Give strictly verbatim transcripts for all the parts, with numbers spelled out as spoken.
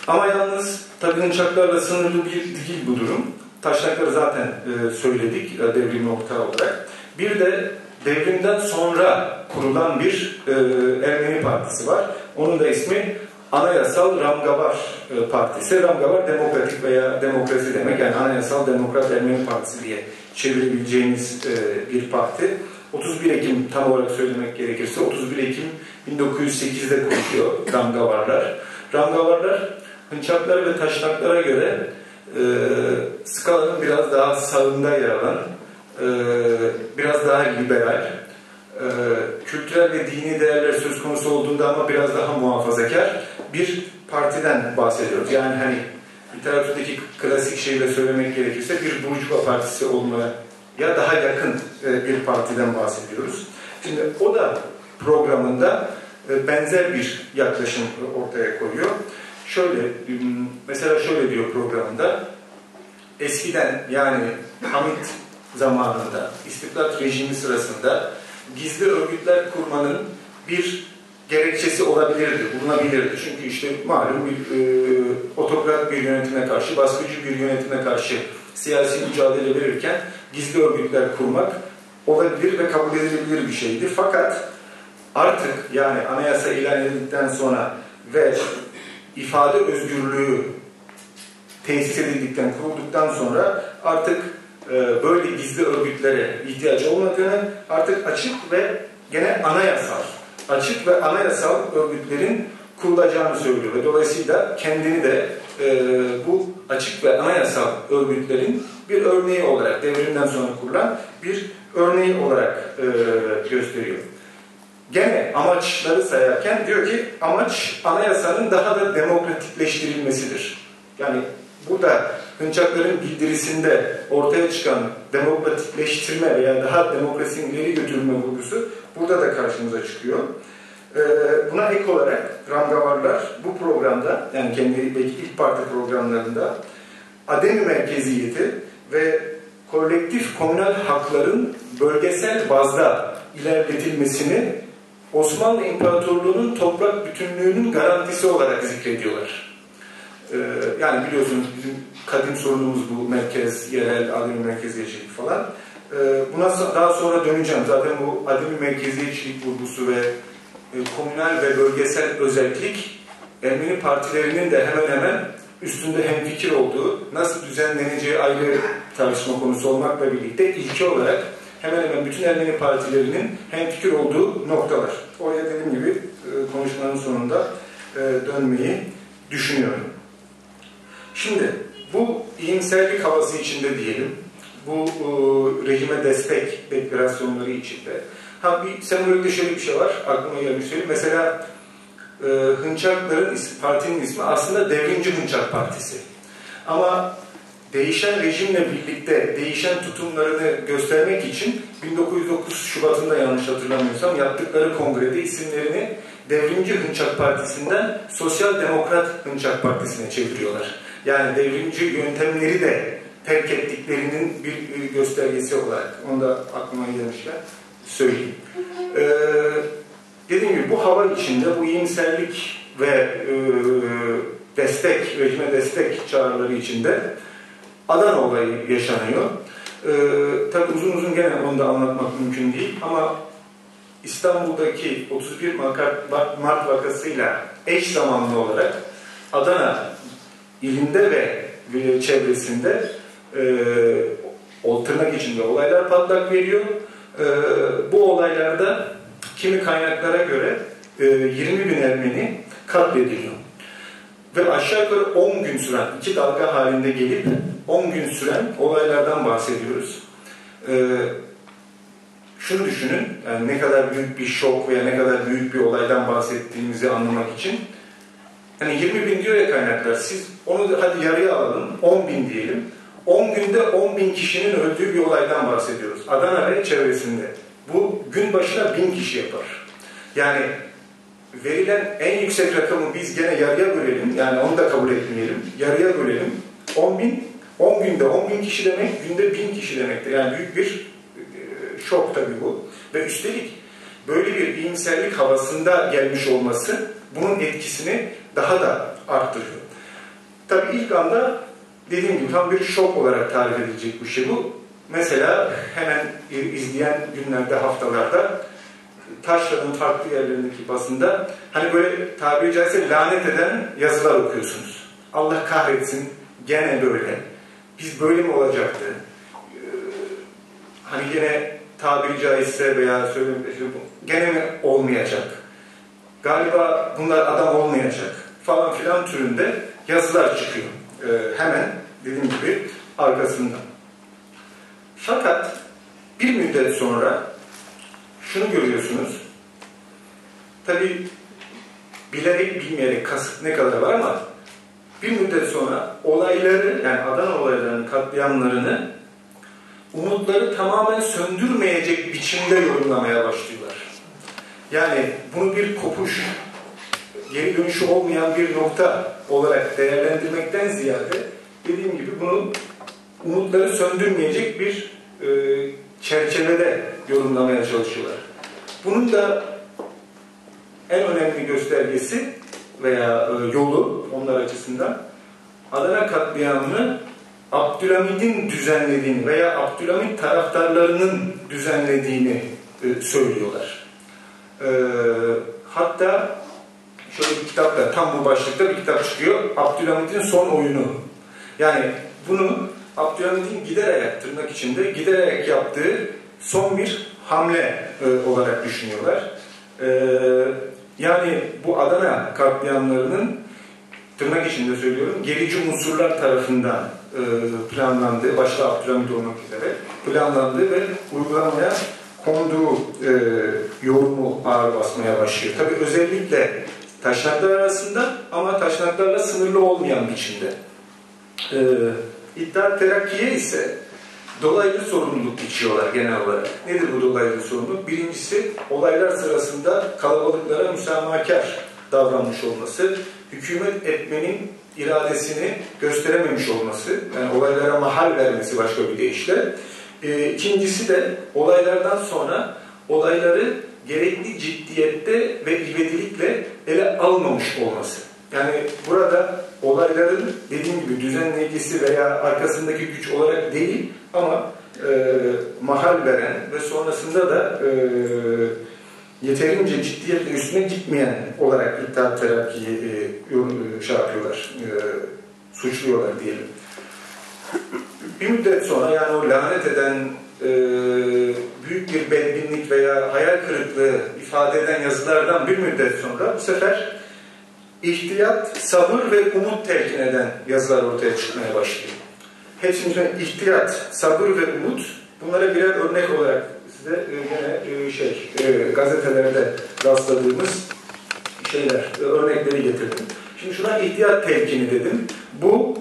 Ama yalnız tabii hınçaklarla sınırlı bir değil bu durum. Taşnakları zaten e, söyledik devrim nokta olarak. Bir de devrimden sonra kurulan bir e, Ermeni partisi var. Onun da ismi Anayasal Ramgavar e, Partisi. Ramgavar demokratik veya demokrasi demek. Yani Anayasal Demokrat Ermeni Partisi diye çevirebileceğimiz e, bir parti. otuz bir Ekim tam olarak söylemek gerekirse otuz bir Ekim bin dokuz yüz sekiz'de kuruluyor Ramgavarlar. Ramgavarlar hınçaklara ve taşnaklara göre e, skalanın biraz daha sağında yer alan, e, biraz daha liberal, e, kültürel ve dini değerler söz konusu olduğunda ama biraz daha muhafazakar bir partiden bahsediyoruz. Yani hani literatürdeki klasik şeyle söylemek gerekirse bir burjuva partisi olmaya daha yakın bir partiden bahsediyoruz. Şimdi o da programında benzer bir yaklaşım ortaya koyuyor. Şöyle, mesela şöyle diyor programında, eskiden yani Hamit zamanında, İstiklal rejimi sırasında gizli örgütler kurmanın bir gerekçesi olabilirdi, bulunabilirdi. Çünkü işte malum bir e, otokrat bir yönetime karşı, baskıcı bir yönetime karşı siyasi mücadele verirken gizli örgütler kurmak olabilir ve kabul edilebilir bir şeydi. Fakat artık yani anayasa ilan edildikten sonra ve ifade özgürlüğü tesis edildikten, kurulduktan sonra artık e, böyle gizli örgütlere ihtiyacı olmadığını, artık açık ve gene anayasal, açık ve anayasal örgütlerin kurulacağını söylüyor ve dolayısıyla kendini de e, bu açık ve anayasal örgütlerin bir örneği olarak, devrimden sonra kurulan bir örneği olarak e, gösteriyor. Gene amaçları sayarken diyor ki amaç anayasanın daha da demokratikleştirilmesidir. Yani burada hınçakların bildirisinde ortaya çıkan demokratikleştirme veya daha demokrasinin ileri götürülme vurgusu burada da karşımıza çıkıyor. Buna ek olarak Ramgavarlar bu programda, yani kendi belki ilk parti programlarında ademi merkeziyeti ve kolektif komünal hakların bölgesel bazda ilerletilmesini Osmanlı İmparatorluğu'nun toprak bütünlüğünün garantisi olarak zikrediyorlar. Yani biliyorsunuz bizim kadim sorunumuz bu merkez, yerel, ademi merkeziyetçilik falan. Buna daha sonra döneceğim. Zaten bu ademi merkeziyetçilik vurgusu ve komünal ve bölgesel özellik Ermeni partilerinin de hemen hemen üstünde hemfikir olduğu, nasıl düzenleneceği ayrı tartışma konusu olmakla birlikte ilki olarak hemen hemen bütün Ermeni partilerinin hemfikir olduğu noktalar. Oraya dediğim gibi konuşmanın sonunda dönmeyi düşünüyorum. Şimdi bu iyimserlik havası içinde diyelim, bu rejime destek deklarasyonları içinde. Ha bir sembolikte şöyle bir şey var, aklıma gelmiş söyleyeyim. Mesela e, Hınçakların partinin ismi aslında Devrimci Hınçak Partisi. Ama değişen rejimle birlikte değişen tutumlarını göstermek için bin dokuz yüz dokuz Şubat'ında yanlış hatırlamıyorsam yaptıkları kongrede isimlerini Devrimci Hınçak Partisi'nden Sosyal Demokrat Hınçak Partisi'ne çeviriyorlar. Yani devrimci yöntemleri de terk ettiklerinin bir göstergesi olarak, onu da aklıma gelmişken söyleyeyim. Ee, dediğim gibi bu hava içinde bu iyimserlik ve e, destek, rejime destek çağrıları içinde Adana olayı yaşanıyor. Ee, tabii uzun uzun gene onu da anlatmak mümkün değil ama İstanbul'daki otuz bir Mart vakasıyla eş zamanlı olarak Adana ilinde ve çevresinde e, tırnak içinde olaylar patlak veriyor. E, bu olaylarda kimi kaynaklara göre e, yirmi bin Ermeni katlediliyor. Ve aşağı yukarı on gün süren, iki dalga halinde gelip on gün süren olaylardan bahsediyoruz. E, şunu düşünün, yani ne kadar büyük bir şok veya ne kadar büyük bir olaydan bahsettiğimizi anlamak için. Yani yirmi bin diyor ya kaynaklar, siz onu da hadi yarıya alalım, on bin diyelim. on günde on bin kişinin öldüğü bir olaydan bahsediyoruz. Adana ve çevresinde. Bu gün başına bin kişi yapar. Yani verilen en yüksek rakamı biz gene yarıya bölelim, yani onu da kabul etmeyelim, yarıya bölelim. on bin, on günde on bin kişi demek, günde bin kişi demektir. Yani büyük bir e, şok tabii bu. Ve üstelik böyle bir iyimserlik havasında gelmiş olması bunun etkisini daha da arttırıyor. Tabii ilk anda dediğim gibi tam bir şok olarak tarif edilecek bir şey bu. Mesela hemen izleyen günlerde, haftalarda Taşra'nın farklı yerlerindeki basında hani böyle tabiri caizse lanet eden yazılar okuyorsunuz. Allah kahretsin, gene böyle. Biz böyle mi olacaktı? Ee, hani gene tabiri caizse veya söyleyeyim gene mi olmayacak? Galiba bunlar adam olmayacak falan filan türünde yazılar çıkıyor. Ee, hemen dediğim gibi arkasından. Fakat bir müddet sonra şunu görüyorsunuz. Tabii bilerek bilmeyerek kasıt ne kadar var ama bir müddet sonra olayları, yani Adana olaylarının katliamlarını umutları tamamen söndürmeyecek biçimde yorumlamaya başlıyorlar. Yani bunu bir kopuş, geri dönüşü olmayan bir nokta olarak değerlendirmekten ziyade dediğim gibi bunu umutları söndürmeyecek bir e, çerçevede yorumlamaya çalışıyorlar. Bunun da en önemli göstergesi veya e, yolu onlar açısından Adana katliamını Abdülhamid'in düzenlediğini veya Abdülhamid taraftarlarının düzenlediğini e, söylüyorlar. E, hatta şöyle bir kitapta, tam bu başlıkta bir kitap çıkıyor. Abdülhamid'in son oyunu. Yani bunu Abdülhamid'in gider ayak, tırnak içinde gider ayak yaptığı son bir hamle e, olarak düşünüyorlar. E, yani bu Adana katliamlarının, tırnak içinde söylüyorum, gerici unsurlar tarafından e, planlandığı, başta Abdülhamid olmak üzere planlandığı ve uygulamaya konduğu e, yorumu ağır basmaya başlıyor. Tabii özellikle taşnaklar arasında ama taşnaklarla sınırlı olmayan biçimde. E, İttihat Terakki'ye ise dolaylı sorumluluk biçiyorlar genel olarak. Nedir bu dolaylı sorumluluk? Birincisi, olaylar sırasında kalabalıklara müsamahakar davranmış olması, hükümet etmenin iradesini gösterememiş olması, yani olaylara mahal vermesi başka bir deyişle. E, ikincisi de olaylardan sonra olayları gerekli ciddiyette ve ivedilikle ele almamış olması. Yani burada olayların dediğim gibi düzenleyicisi veya arkasındaki güç olarak değil ama e, mahal veren ve sonrasında da e, yeterince ciddiyetle üstüne gitmeyen olarak İttihat Terakki'yi e, şey yapıyorlar, e, suçluyorlar diyelim. Bir müddet sonra, yani o lanet eden e, büyük bir bedbinlik veya hayal kırıklığı ifade eden yazılardan bir müddet sonra bu sefer ihtiyat, sabır ve umut telkin eden yazılar ortaya çıkmaya başlıyor. Hepsinin ihtiyat, sabır ve umut, bunlara birer örnek olarak size e, yine e, şey e, gazetelerde rastladığımız şeyler, e, örnekleri getirdim. Şimdi şuna ihtiyat telkini dedim. Bu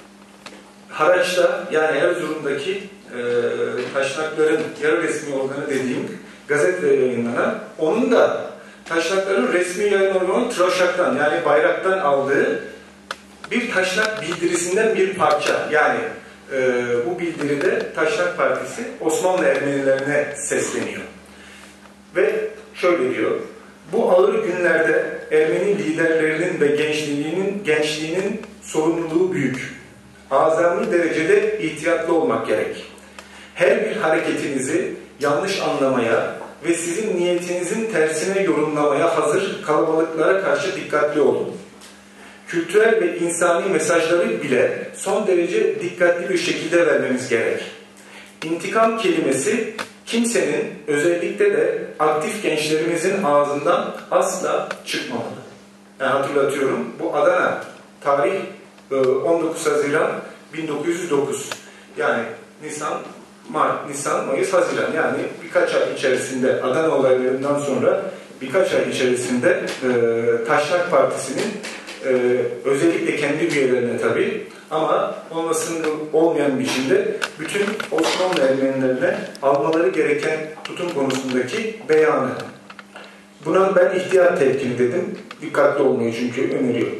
Haraç'ta, yani Erzurum'daki e, taşnakların yarı resmi organı dediğim gazetede yayınlanan, onun da taşnakların resmi yayın organı Troşak'tan, yani bayraktan aldığı bir taşnak bildirisinden bir parça. Yani e, bu bildiride Taşnak Partisi Osmanlı Ermenilerine sesleniyor. Ve şöyle diyor: bu ağır günlerde Ermeni liderlerinin ve gençliğinin, gençliğinin sorumluluğu büyük. Azami derecede ihtiyatlı olmak gerek. Her bir hareketinizi yanlış anlamaya ve sizin niyetinizin tersine yorumlamaya hazır kalabalıklara karşı dikkatli olun. Kültürel ve insani mesajları bile son derece dikkatli bir şekilde vermemiz gerek. İntikam kelimesi kimsenin, özellikle de aktif gençlerimizin ağzından asla çıkmamalı. Yani hatırlatıyorum, bu Adana, tarih on dokuz Haziran bin dokuz yüz dokuz. Yani Nisan, Mart, Nisan, Mayıs, Haziran. Yani birkaç ay içerisinde, Adana olaylarından sonra birkaç ay içerisinde e, Taşnak Partisi'nin e, özellikle kendi üyelerine tabii ama olmasının olmayan biçimde bütün Osmanlı Ermenilerine almaları gereken tutum konusundaki beyanı. Buna ben ihtiyat telkini dedim. Dikkatli olmayı çünkü öneriyorum.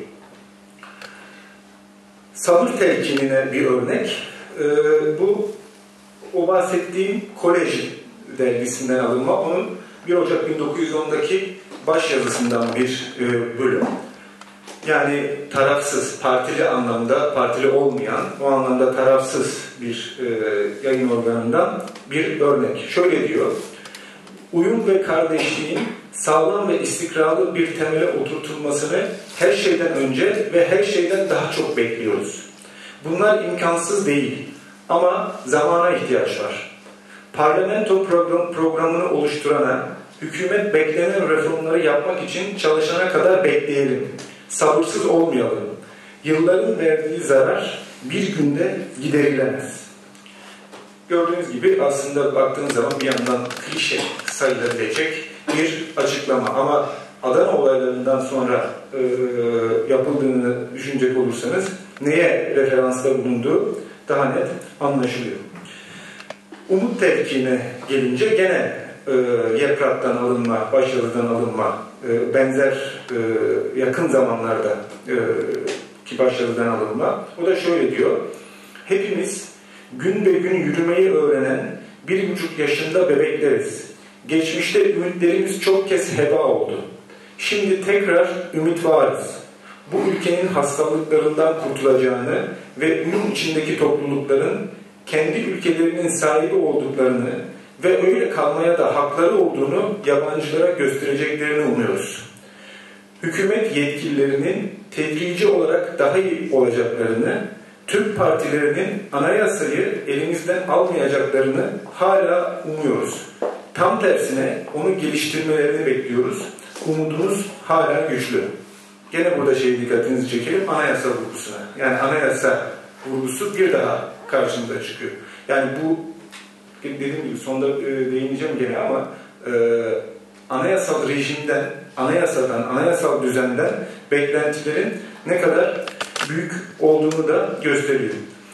Sabır telkinine bir örnek. Ee, bu o bahsettiğim Kolej dergisinden alınma. Onun bir Ocak bin dokuz yüz ondaki başyazısından bir e, bölüm. Yani tarafsız, partili anlamda, partili olmayan, o anlamda tarafsız bir e, yayın organından bir örnek. Şöyle diyor, uyum ve kardeşliğin sağlam ve istikrarlı bir temele oturtulmasını her şeyden önce ve her şeyden daha çok bekliyoruz. Bunlar imkansız değil ama zamana ihtiyaç var. Parlamento program, programını oluşturana, hükümet beklenen reformları yapmak için çalışana kadar bekleyelim. Sabırsız olmayalım. Yılların verdiği zarar bir günde giderilemez. Gördüğünüz gibi aslında baktığınız zaman bir yandan klişe sayılabilecek bir açıklama. Ama Adana olaylarından sonra e, yapıldığını düşünecek olursanız neye referansta bulunduğu daha net anlaşılıyor. Umut tevkine gelince gene e, Yeprak'tan alınma, Başyazı'dan alınma, e, benzer e, yakın zamanlarda e, ki Başyazı'dan alınma. O da şöyle diyor, hepimiz gün be gün yürümeyi öğrenen bir buçuk yaşında bebekleriz. Geçmişte ümitlerimiz çok kez heba oldu. Şimdi tekrar ümit varız. Bu ülkenin hastalıklarından kurtulacağını ve uyum içindeki toplulukların kendi ülkelerinin sahibi olduklarını ve öyle kalmaya da hakları olduğunu yabancılara göstereceklerini umuyoruz. Hükümet yetkililerinin tedrici olarak daha iyi olacaklarını, Türk partilerinin anayasayı elimizden almayacaklarını hala umuyoruz. Tam tersine onu geliştirmelerini bekliyoruz. Umudumuz hala güçlü. Gene burada şey dikkatinizi çekelim, anayasa vurgusuna. Yani anayasa vurgusu bir daha karşımıza çıkıyor. Yani bu dediğim gibi sonda e, değineceğim gene ama e, anayasal rejimden, anayasadan, anayasal düzenden beklentilerin ne kadar büyük olduğunu da gösteriyor.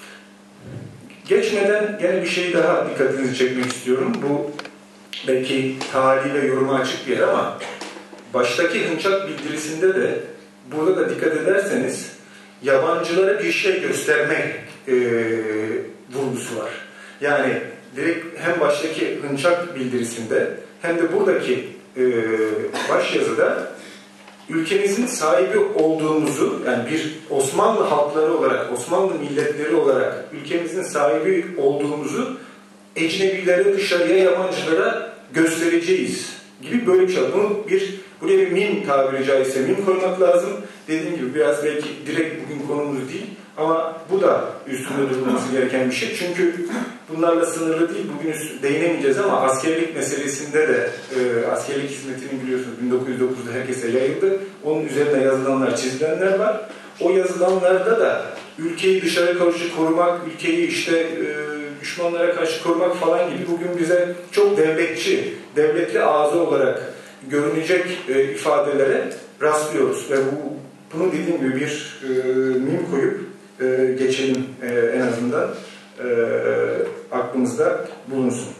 Geçmeden gene bir şey daha dikkatinizi çekmek istiyorum. Bu belki tarihiyle yoruma açık bir yer ama baştaki Hınçak bildirisinde de burada da dikkat ederseniz yabancılara bir şey göstermek e, vurgusu var. Yani direkt hem baştaki Hınçak bildirisinde hem de buradaki e, başyazıda ülkemizin sahibi olduğumuzu, yani bir Osmanlı halkları olarak, Osmanlı milletleri olarak ülkemizin sahibi olduğumuzu ecnebilere, dışarıya, yabancılara göstereceğiz gibi böyle bir şey. Bunu bir, buraya bir mim tabiri caizse mim koymak lazım. Dediğim gibi biraz belki direkt bugün konumuz değil ama bu da üstünde durulması gereken bir şey. Çünkü bunlarla sınırlı değil. Bugün değinemeyeceğiz ama askerlik meselesinde de e, askerlik hizmetini biliyorsunuz bin dokuz yüz dokuzda herkese yayıldı. Onun üzerine yazılanlar, çizilenler var. O yazılanlarda da ülkeyi dışarı karşı korumak, ülkeyi işte e, düşmanlara karşı korumak falan gibi bugün bize çok devletçi, devletli ağzı olarak görünecek e, ifadelere rastlıyoruz. Ve bu, bunu dediğim gibi bir e, mim koyup e, geçelim e, en azından e, aklımızda bulunsun.